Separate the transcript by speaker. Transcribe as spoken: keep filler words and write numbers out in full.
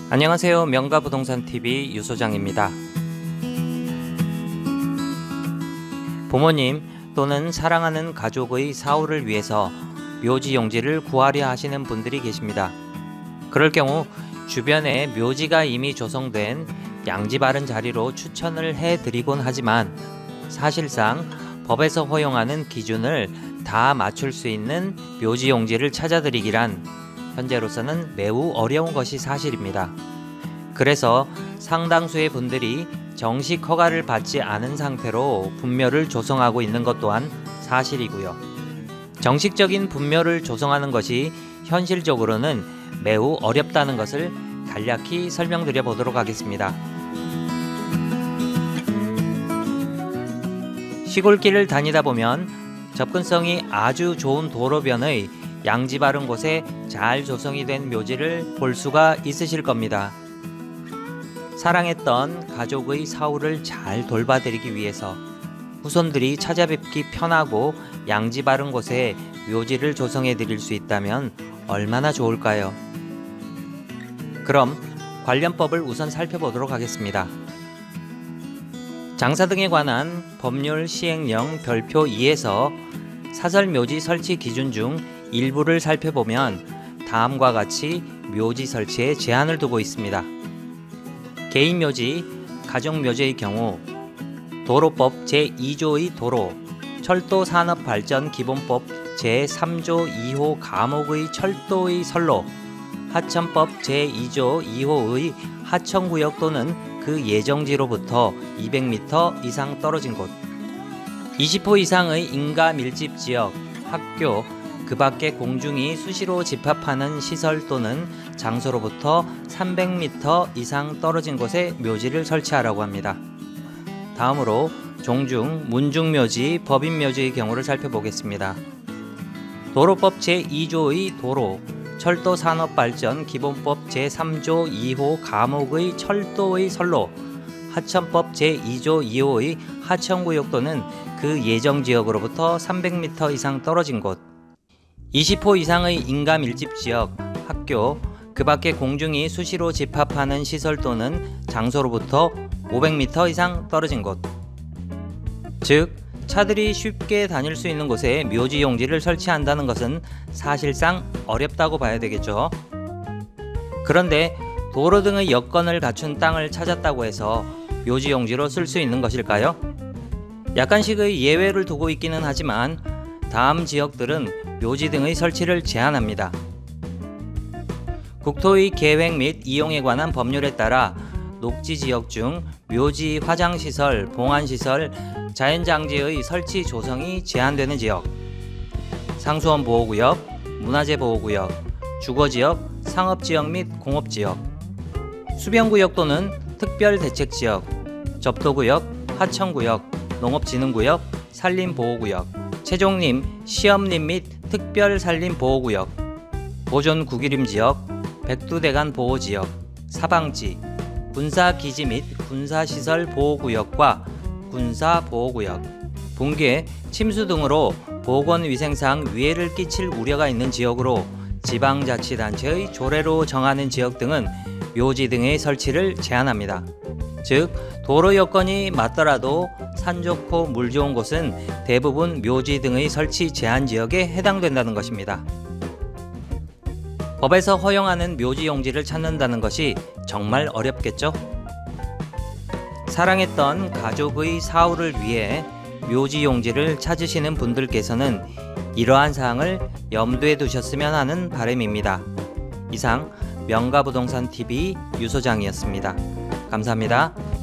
Speaker 1: 안녕하세요. 명가부동산티비 유소장입니다. 부모님 또는 사랑하는 가족의 사후를 위해서 묘지 용지를 구하려 하시는 분들이 계십니다. 그럴 경우 주변에 묘지가 이미 조성된 양지 바른 자리로 추천을 해드리곤 하지만 사실상 법에서 허용하는 기준을 다 맞출 수 있는 묘지 용지를 찾아드리기란 현재로서는 매우 어려운 것이 사실입니다. 그래서 상당수의 분들이 정식 허가를 받지 않은 상태로 분묘를 조성하고 있는 것 또한 사실이고요. 정식적인 분묘를 조성하는 것이 현실적으로는 매우 어렵다는 것을 간략히 설명드려 보도록 하겠습니다. 시골길을 다니다 보면 접근성이 아주 좋은 도로변의 양지 바른 곳에 잘 조성이 된 묘지를 볼 수가 있으실 겁니다. 사랑했던 가족의 사후를 잘 돌봐드리기 위해서 후손들이 찾아뵙기 편하고 양지 바른 곳에 묘지를 조성해 드릴 수 있다면 얼마나 좋을까요? 그럼 관련법을 우선 살펴보도록 하겠습니다. 장사 등에 관한 법률 시행령 별표 이에서 사설묘지 설치 기준 중 일부를 살펴보면 다음과 같이 묘지 설치에 제한을 두고 있습니다. 개인묘지, 가족묘지의 경우 도로법 제이조의 도로, 철도산업발전기본법 제삼조 이호 가목의 철도의 선로, 하천법 제이조 이호의 하천구역 또는 그 예정지로부터 이백 미터 이상 떨어진 곳, 이십 호 이상의 인가 밀집 지역, 학교, 그 밖에 공중이 수시로 집합하는 시설 또는 장소로부터 삼백 미터 이상 떨어진 곳에 묘지를 설치하라고 합니다. 다음으로 종중, 문중묘지, 법인묘지의 경우를 살펴보겠습니다. 도로법 제이조의 도로, 철도산업발전기본법 제삼조 이호 가목의 철도의 선로, 하천법 제이조 이호의 하천구역 또는 그 예정지역으로부터 삼백 미터 이상 떨어진 곳, 이십 호 이상의 인가 밀집지역, 학교, 그 밖에 공중이 수시로 집합하는 시설 또는 장소로부터 오백 미터 이상 떨어진 곳, 즉 차들이 쉽게 다닐 수 있는 곳에 묘지 용지를 설치한다는 것은 사실상 어렵다고 봐야 되겠죠. 그런데 도로 등의 여건을 갖춘 땅을 찾았다고 해서 묘지 용지로 쓸 수 있는 것일까요? 약간씩의 예외를 두고 있기는 하지만 다음 지역들은 묘지 등의 설치를 제한합니다. 국토의 계획 및 이용에 관한 법률에 따라 녹지지역 중 묘지 화장시설, 봉안시설, 자연장지의 설치 조성이 제한되는 지역, 상수원 보호구역, 문화재 보호구역, 주거지역, 상업지역 및 공업지역, 수변구역 또는 특별대책지역, 접토구역, 하천구역, 농업진흥구역, 산림보호구역, 채종림, 시험림 및 특별산림보호구역, 보존구기림지역, 백두대간 보호지역, 사방지, 군사기지 및 군사시설 보호구역과 군사보호구역, 붕괴, 침수 등으로 보건위생상 위해를 끼칠 우려가 있는 지역으로 지방자치단체의 조례로 정하는 지역 등은 묘지 등의 설치를 제한합니다. 즉 도로 여건이 맞더라도 산 좋고 물 좋은 곳은 대부분 묘지 등의 설치 제한 지역에 해당된다는 것입니다. 법에서 허용하는 묘지 용지를 찾는다는 것이 정말 어렵겠죠? 사랑했던 가족의 사후를 위해 묘지 용지를 찾으시는 분들께서는 이러한 사항을 염두에 두셨으면 하는 바람입니다. 이상 명가부동산티비 유소장이었습니다. 감사합니다.